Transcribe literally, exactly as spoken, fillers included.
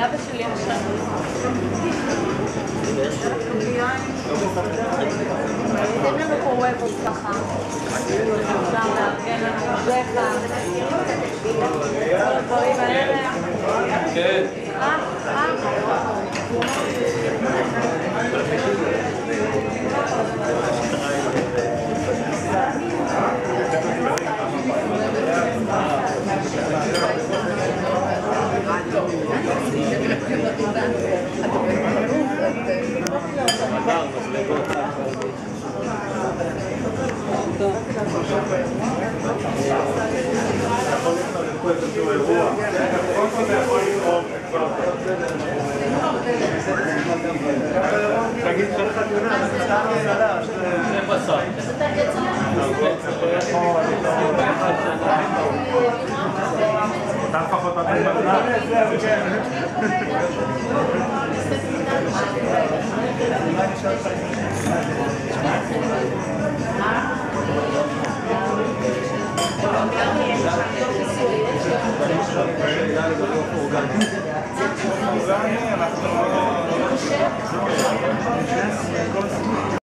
אבא שלי עכשיו. תן לנו פה וובוס ככה. אפשר לארגן לנו בזכה. כל הדברים האלה. כן. אה, אה. תגיד שלך תיונה, זה סתם מסעדה, זה בשר. אתה לפחות תתחיל בזמן.